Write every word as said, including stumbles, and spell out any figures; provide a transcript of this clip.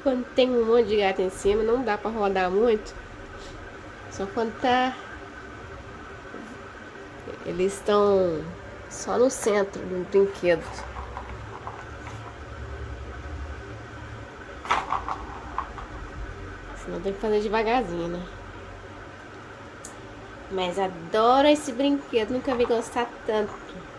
quando tem um monte de gato em cima, não dá pra rodar muito. Só quando tá... Eles estão só no centro do brinquedo. Senão tem que fazer devagarzinho, né? Mas adoro esse brinquedo, nunca vi gostar tanto.